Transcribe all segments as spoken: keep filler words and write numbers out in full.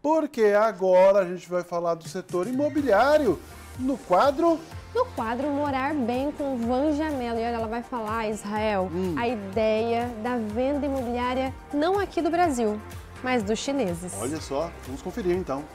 porque agora a gente vai falar do setor imobiliário no quadro... No quadro Morar Bem com Vanja Mello. E olha, ela vai falar, Israel, hum. a ideia da venda imobiliária não aqui do Brasil, mas dos chineses. Olha só, vamos conferir então.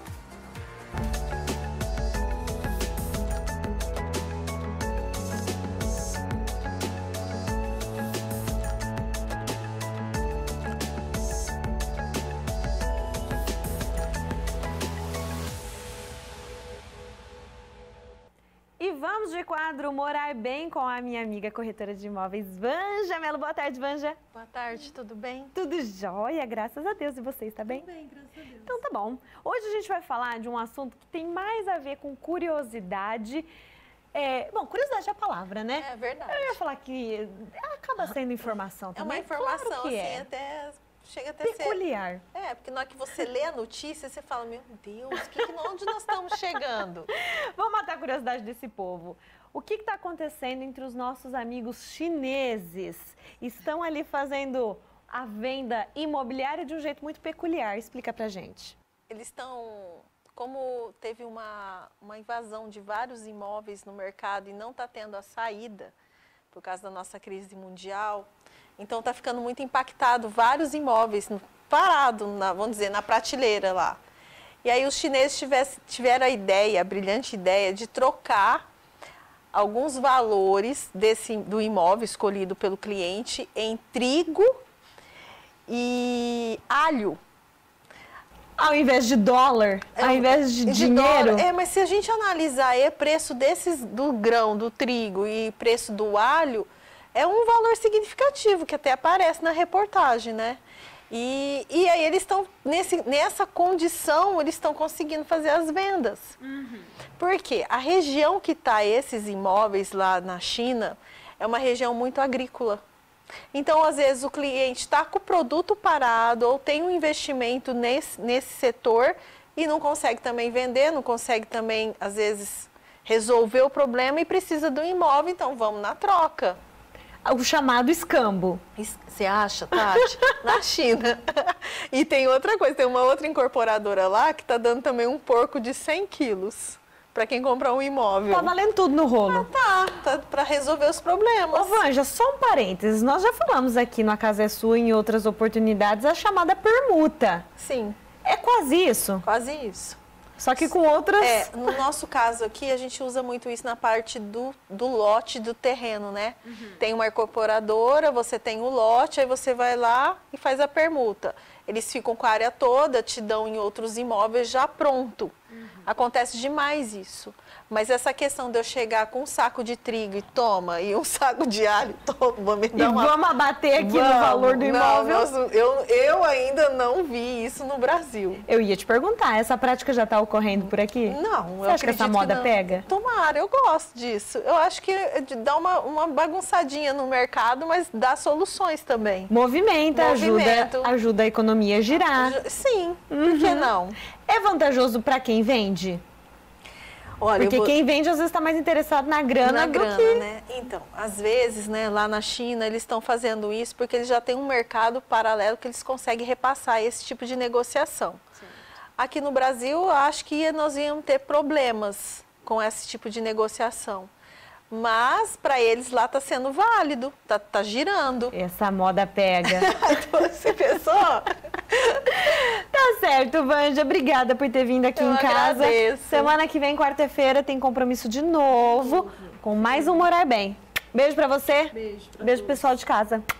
E vamos de quadro Morar Bem com a minha amiga corretora de imóveis, Vanja Mello. Boa tarde, Vanja. Boa tarde, tudo bem? Tudo jóia, graças a Deus. E você, está bem? Tudo bem, graças a Deus. Então tá bom. Hoje a gente vai falar de um assunto que tem mais a ver com curiosidade. É, bom, curiosidade é a palavra, né? É verdade. Eu ia falar que acaba sendo informação também. É uma informação, claro que assim, é. até... Chega até peculiar. Ser... É, porque na hora que você lê a notícia, você fala, meu Deus, que, que, onde nós estamos chegando? Vamos matar a curiosidade desse povo. O que está acontecendo entre os nossos amigos chineses? Estão ali fazendo a venda imobiliária de um jeito muito peculiar. Explica pra gente. Eles estão... Como teve uma, uma invasão de vários imóveis no mercado e não está tendo a saída por causa da nossa crise mundial... Então está ficando muito impactado, vários imóveis parados, vamos dizer, na prateleira lá. E aí os chineses tivesse, tiveram a ideia, a brilhante ideia de trocar alguns valores desse, do imóvel escolhido pelo cliente em trigo e alho. Ao invés de dólar, é, ao invés de, de dinheiro. Dólar, é, mas se a gente analisar o preço desses, do grão, do trigo e preço do alho, é um valor significativo, que até aparece na reportagem, né? E, e aí eles estão, nessa condição, eles estão conseguindo fazer as vendas. Uhum. Por quê? A região que está esses imóveis lá na China é uma região muito agrícola. Então, às vezes, o cliente está com o produto parado ou tem um investimento nesse, nesse setor e não consegue também vender, não consegue também, às vezes, resolver o problema e precisa do imóvel, então vamos na troca. O chamado escambo. Você acha, Tati? Na China. E tem outra coisa, tem uma outra incorporadora lá que está dando também um porco de cem quilos para quem comprar um imóvel. Tá valendo tudo no rolo. Ah, tá, tá para resolver os problemas. Ô, Vanja, só um parênteses. Nós já falamos aqui no A Casa é Sua, em outras oportunidades, a chamada permuta. Sim. É quase isso? Quase isso. Só que com outras... É, no nosso caso aqui, a gente usa muito isso na parte do, do lote do terreno, né? Uhum. Tem uma incorporadora, você tem o lote, aí você vai lá e faz a permuta. Eles ficam com a área toda, te dão em outros imóveis já pronto. Uhum. Acontece demais isso. Mas essa questão de eu chegar com um saco de trigo e toma, e um saco de alho, toma, me dá e uma... vamos abater aqui vamos, no valor do imóvel? Não, nossa, eu, eu ainda não vi isso no Brasil. Eu ia te perguntar, essa prática já está ocorrendo por aqui? Não, Você acha que essa moda que pega? Tomara, eu gosto disso. Eu acho que dá uma, uma bagunçadinha no mercado, mas dá soluções também. Movimenta, Movimento. ajuda, ajuda a economia a girar. Sim, uhum. Por que não? É vantajoso para quem vende? Olha, Porque vou... quem vende às vezes está mais interessado na grana na do grana, que... né? Então, às vezes, né, lá na China, eles estão fazendo isso porque eles já têm um mercado paralelo que eles conseguem repassar esse tipo de negociação. Sim. Aqui no Brasil, acho que nós íamos ter problemas com esse tipo de negociação. Mas, para eles, lá está sendo válido, está tá girando. Essa moda pega. Você pensou? Tá certo, Vanja. Obrigada por ter vindo aqui Eu em casa. agradeço. Semana que vem, quarta-feira, tem compromisso de novo com mais um Morar Bem. Beijo pra você. Beijo. Pra Beijo pro pessoal de casa.